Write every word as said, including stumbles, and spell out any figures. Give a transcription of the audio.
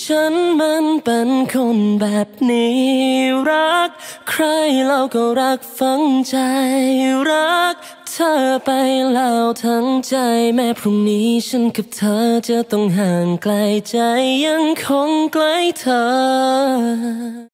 ฉันมันเป็นคนแบบนี้รักใครเราก็รักฝังใจรักเธอไปแล้วทั้งใจแม้พรุ่งนี้ฉันกับเธอจะต้องห่างไกลใจยังคงใกล้เธอ